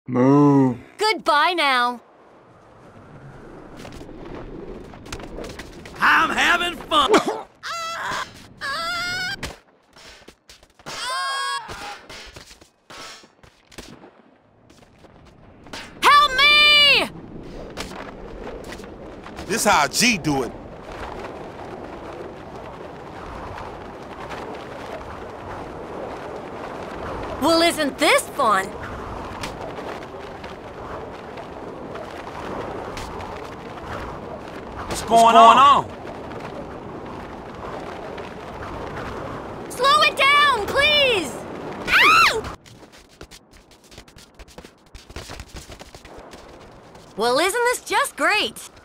Move. Goodbye now. I'm having fun. Help me! This how a G do it. Well, isn't this fun? What's going on? Slow it down, please! Ow! Well, isn't this just great?